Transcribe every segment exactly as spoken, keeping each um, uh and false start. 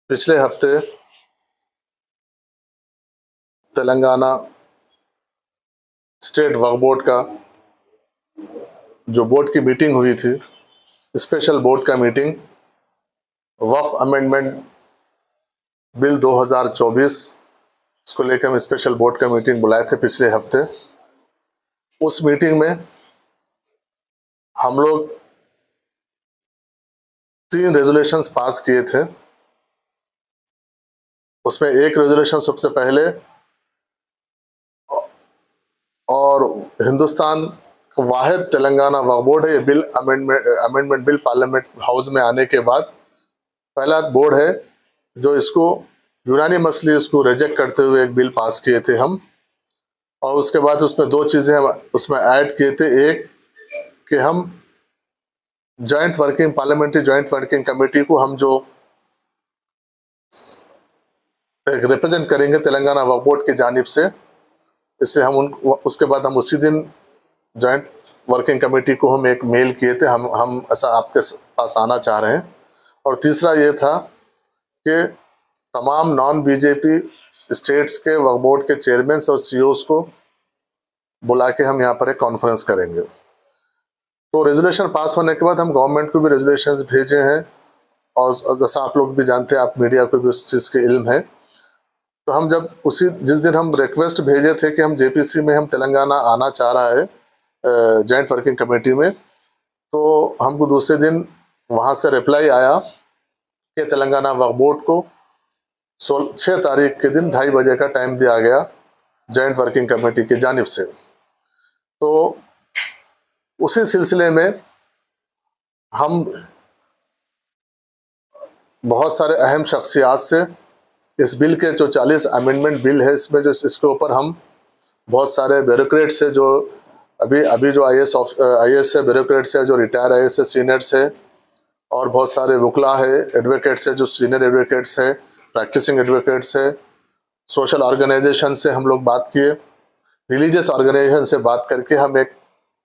पिछले हफ्ते तेलंगाना स्टेट वक्फ बोर्ड का जो बोर्ड की मीटिंग हुई थी, स्पेशल बोर्ड का मीटिंग वक्फ अमेंडमेंट बिल दो हज़ार चौबीस, इसको लेकर हम स्पेशल बोर्ड का मीटिंग बुलाए थे पिछले हफ्ते। उस मीटिंग में हम लोग तीन रेजोल्यूशंस पास किए थे। उसमें एक रेजोल्यूशन सबसे पहले और हिंदुस्तान का वाहिद तेलंगाना वक्फ बोर्ड है, ये bill amendment amendment bill parliament house में आने के बाद पहला बोर्ड है जो इसको यूनानिमसली इसको रिजेक्ट करते हुए एक बिल पास किए थे हम। और उसके बाद उसमें दो चीज़ें हम उसमें ऐड किए थे। एक कि हम joint working parliamentary joint working committee को हम जो एक रिप्रेजेंट करेंगे तेलंगाना वक्फ बोर्ड की जानिब से, इसलिए हम उन उसके बाद हम उसी दिन जॉइंट वर्किंग कमेटी को हम एक मेल किए थे, हम हम ऐसा आपके पास आना चाह रहे हैं। और तीसरा ये था कि तमाम नॉन बीजेपी स्टेट्स के वक्फ बोर्ड के चेयरमैन और सीईओज को बुला के हम यहाँ पर एक कॉन्फ्रेंस करेंगे। तो रेजोल्यूशन पास होने के बाद हम गवर्नमेंट को भी रेजोल्यूशंस भेजे हैं, और जैसा आप लोग भी जानते हैं, आप मीडिया को भी उस चीज़ के इल्म है। तो हम जब उसी जिस दिन हम रिक्वेस्ट भेजे थे कि हम जेपीसी में हम तेलंगाना आना चाह रहा है जॉइंट वर्किंग कमेटी में, तो हमको दूसरे दिन वहाँ से रिप्लाई आया कि तेलंगाना वक्फ बोर्ड को सोलह छः तारीख के दिन ढाई बजे का टाइम दिया गया जॉइंट वर्किंग कमेटी की जानिब से। तो उसी सिलसिले में हम बहुत सारे अहम शख्सियात से इस बिल के जो चालीस अमेंडमेंट बिल है, इसमें जो इसके ऊपर हम बहुत सारे ब्यूरोक्रेट्स है जो अभी अभी जो आई एस आई एस है, ब्यूरोक्रेट्स है जो रिटायर आई एस है, सीनियर्स है, और बहुत सारे वकला है, एडवोकेट्स है जो सीनियर एडवोकेट्स है, प्रैक्टिसिंग एडवोकेट्स है, सोशल ऑर्गेनाइजेशन से हम लोग बात किए, रिलीजियस ऑर्गेनाइजेशन से बात करके हम एक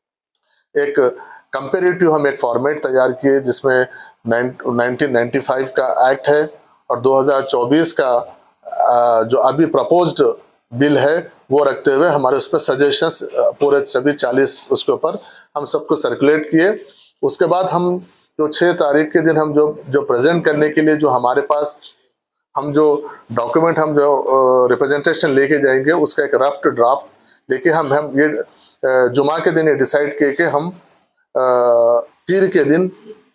एक कंपेरेटिव हम एक फॉर्मेट तैयार किए जिसमें नाइनटीन नाइंटी फाइव का एक्ट है और दो हज़ार चौबीस का जो अभी प्रपोज्ड बिल है वो रखते हुए हमारे उस पर सजेशंस पूरे सभी चालीस उसके ऊपर हम सबको सर्कुलेट किए। उसके बाद हम जो छः तारीख के दिन हम जो जो प्रेजेंट करने के लिए जो हमारे पास हम जो डॉक्यूमेंट हम जो रिप्रेजेंटेशन लेके जाएंगे, उसका एक रफ ड्राफ्ट लेके हम हम ये जुमा के दिन ये डिसाइड किए कि हम पीर के दिन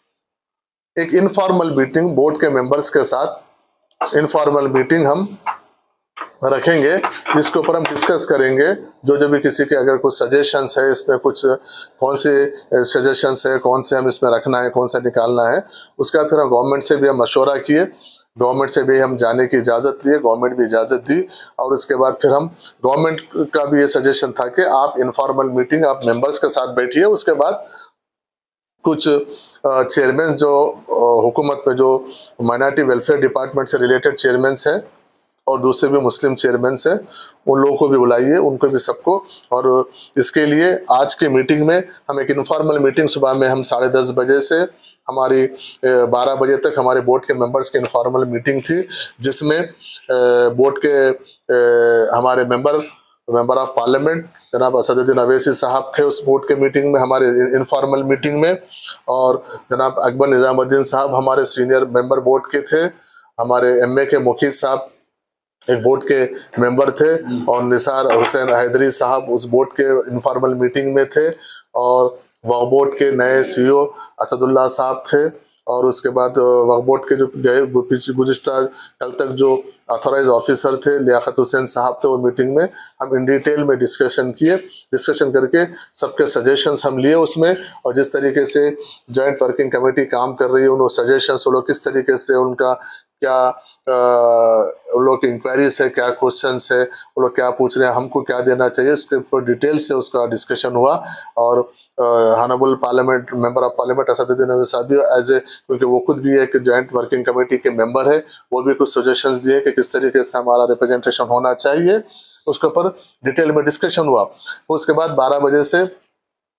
एक इनफॉर्मल मीटिंग बोर्ड के मेंबर्स के साथ इनफॉर्मल मीटिंग हम रखेंगे, जिसके ऊपर हम डिस्कस करेंगे जो जो भी किसी के अगर कुछ सजेशंस है, इसमें कुछ कौन से सजेशंस है, कौन से हम इसमें रखना है, कौन सा निकालना है। उसके बाद फिर हम गवर्नमेंट से भी हम मशवरा किए, गवर्नमेंट से भी हम जाने की इजाज़त लिए, गवर्नमेंट भी इजाज़त दी। और उसके बाद फिर हम गवर्नमेंट का भी ये सजेशन था कि आप इनफॉर्मल मीटिंग आप मेंबर्स के साथ बैठिए। उसके बाद कुछ चेयरमैन जो हुकूमत में जो माइनॉरिटी वेलफेयर डिपार्टमेंट से रिलेटेड चेयरमैन हैं और दूसरे भी मुस्लिम चेयरमैन हैं, उन लोगों को भी बुलाइए, उनको भी सबको। और इसके लिए आज की मीटिंग में हम एक इनफॉर्मल मीटिंग सुबह में हम साढ़े दस बजे से हमारी बारह बजे तक हमारे बोर्ड के मेंबर्स की इनफॉर्मल मीटिंग थी, जिसमें बोर्ड के हमारे मेंबर मेंबर ऑफ पार्लियामेंट जनाब असदुद्दीन अवैसी साहब थे उस बोर्ड के मीटिंग में, हमारे इनफॉर्मल मीटिंग में। और जनाब अकबर निज़ामुद्दीन साहब हमारे सीनियर मेंबर बोर्ड के थे, हमारे एमए के मुखीद साहब एक बोर्ड के मेंबर थे, और निसार हुसैन हैदरी साहब उस बोर्ड के इनफॉर्मल मीटिंग में थे, और वक्फ बोर्ड के नए सीईओ असदुल्ला साहब थे। और उसके बाद वक्फ बोर्ड के जो गए गुज़िश्ता कल तक जो अथॉराइज ऑफिसर थे लियाकत हुसैन साहब थे, वो मीटिंग में हम इन डिटेल में डिस्कशन किए। डिस्कशन करके सबके सजेशंस हम लिए उसमें, और जिस तरीके से जॉइंट वर्किंग कमेटी काम कर रही है, उन सजेशंस वो लोग किस तरीके से उनका क्या उन लोग की इंक्वायरीज है, क्या क्वेश्चंस है, वो लोग क्या पूछ रहे हैं, हमको क्या देना चाहिए, उसके ऊपर डिटेल से उसका डिस्कशन हुआ। और honourable parliament member of parliament Asaduddin Owaisi साहब भी एज ए, क्योंकि वो खुद भी एक जॉइंट वर्किंग कमेटी के मेंबर है, वो भी कुछ सजेशंस दिए कि किस तरीके से हमारा रिप्रेजेंटेशन होना चाहिए, उसके ऊपर डिटेल में डिस्कशन हुआ। उसके बाद बारह बजे से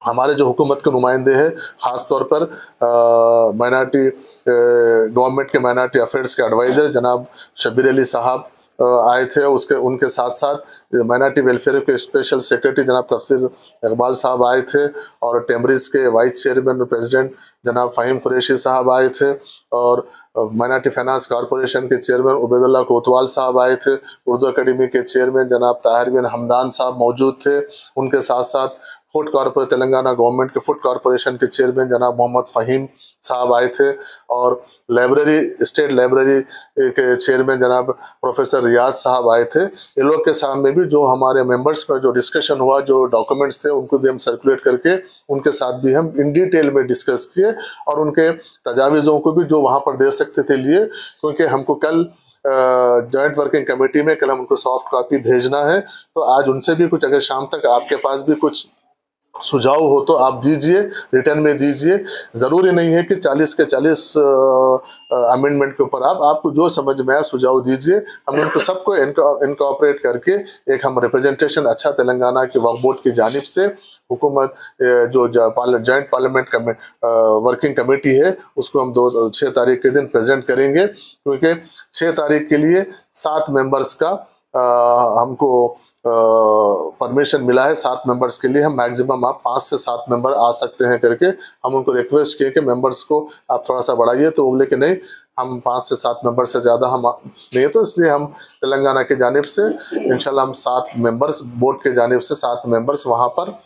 हमारे जो हुकूमत के नुमाइंदे हैं, ख़ास तौर पर माइनॉरिटी गवर्नमेंट के माइनॉरिटी अफेयर्स के एडवाइज़र जनाब शब्बीर अली साहब आए थे। उसके उनके साथ साथ माइनॉरिटी वेलफेयर के स्पेशल सेक्रेटरी जनाब तफसीर इकबाल साहब आए थे, और टेमरिस के वाइस चेयरमैन और प्रेसिडेंट जनाब फ़हीम कुरैशी साहब आए थे, और माइनॉरिटी फाइनेंस कॉरपोरेशन के चेयरमैन उबैदुल्लाह कोतवाल साहब आए थे। उर्दू अकेडमी के चेयरमैन जनाब ताहिर बिन हमदान साहब मौजूद थे। उनके साथ साथ फूड कॉरपोरेट तेलंगाना गवर्नमेंट के फूड कॉरपोरेशन के चेयरमैन जनाब मोहम्मद फ़हीम साहब आए थे, और लाइब्रेरी स्टेट लाइब्रेरी के चेयरमैन जनाब प्रोफेसर रियाज साहब आए थे। इन लोग के सामने भी जो हमारे मेंबर्स में जो डिस्कशन हुआ, जो डॉक्यूमेंट्स थे, उनको भी हम सर्कुलेट करके उनके साथ भी हम इन डिटेल में डिस्कस किए, और उनके तजावीज़ों को भी जो वहाँ पर दे सकते थे लिए, क्योंकि हमको कल जॉइंट वर्किंग कमेटी में कल हम उनको सॉफ्ट कॉपी भेजना है। तो आज उनसे भी कुछ, अगर शाम तक आपके पास भी कुछ सुझाव हो तो आप दीजिए, रिटर्न में दीजिए। ज़रूरी नहीं है कि चालीस के चालीस अमेंडमेंट के ऊपर आप आपको जो समझ में आया सुझाव दीजिए। हम उनको सबको इनकॉर्पोरेट करके एक हम रिप्रेजेंटेशन अच्छा तेलंगाना के वक्फ बोर्ड की जानिब से हुकूमत जो जॉइंट पार्लियामेंट वर्किंग कमेटी है उसको हम दो छः तारीख के दिन प्रेजेंट करेंगे, क्योंकि छः तारीख के लिए सात मेंबर्स का आ, हमको परमिशन uh, मिला है। सात मेंबर्स के लिए हम मैक्सिमम आप पाँच से सात मेंबर आ सकते हैं करके हम उनको रिक्वेस्ट किए कि मेंबर्स को आप थोड़ा सा बढ़ाइए, तो बोले कि नहीं, हम पाँच से सात मेंबर से ज़्यादा हम नहीं, तो इसलिए हम तेलंगाना की जानिब से इंशाल्लाह हम सात मेंबर्स बोर्ड के जानिब से सात मेंबर्स वहाँ पर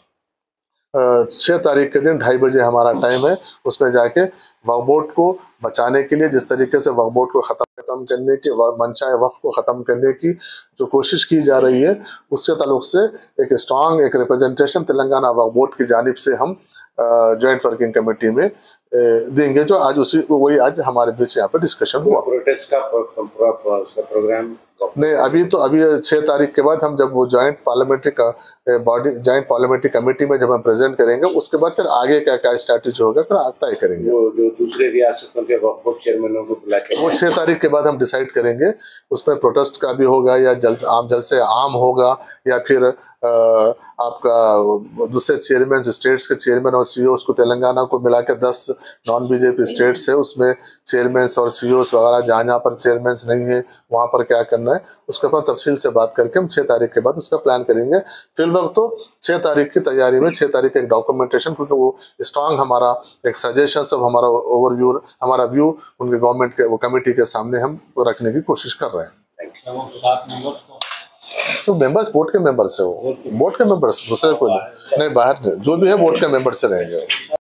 छः तारीख के दिन ढाई बजे हमारा टाइम है, उसमें जाके वक्फ बोर्ड को बचाने के लिए, जिस तरीके से वक्फ बोर्ड को ख़त्म ख़त्म करने की, मनशाए वक्फ को ख़त्म करने की जो कोशिश की जा रही है, उसके ताल्लुक से एक स्ट्रांग एक रिप्रेजेंटेशन तेलंगाना वक्फ बोर्ड की जानिब से हम जॉइंट वर्किंग कमेटी में देंगे, जो आज उसी वही आज हमारे बीच यहाँ पर डिस्कशन हुआ। प्रोटेस्ट का प्रोग्राम नहीं, अभी तो अभी छः तारीख के बाद हम जब वो जॉइंट पार्लियामेंट्री का बॉडी जॉइंट पार्लियामेंट्री कमेटी में जब हम प्रेजेंट करेंगे, उसके बाद फिर आगे क्या क्या स्ट्रैटेजी होगा फिर तय करेंगे। वो जो दूसरे रियासतों के वक्फ बोर्ड चेयरमैनों को बुला के वो छः तारीख के बाद हम डिसाइड करेंगे, उसमें प्रोटेस्ट का भी होगा या जल आम जल से आम होगा, या फिर आ, आपका दूसरे चेयरमैन स्टेट्स के चेयरमैन और सीईओ को तेलंगाना को मिला के दस नॉन बीजेपी स्टेट्स है, उसमें चेयरमैन्स और सीईओस वगैरह जहाँ जहाँ पर चेयरमैन्स नहीं है वहाँ पर क्या करना है, उसके ऊपर तफसील से बात करके हम छः तारीख के बाद उसका प्लान करेंगे। फिल वक्त तो छः तारीख की तैयारी में छः तारीख एक डॉक्यूमेंटेशन, क्योंकि वो स्ट्रांग हमारा एक सजेशन सब हमारा ओवरव्यू हमारा व्यू उनके गवर्नमेंट के वो कमेटी के सामने हम रखने की कोशिश कर रहे हैं। तो मेंबर्स बोर्ड के मेंबर्स है, वो बोर्ड के मेंबर्स, दूसरे कोई नहीं, बाहर जो भी है बोर्ड के मेंबर से रहेंगे।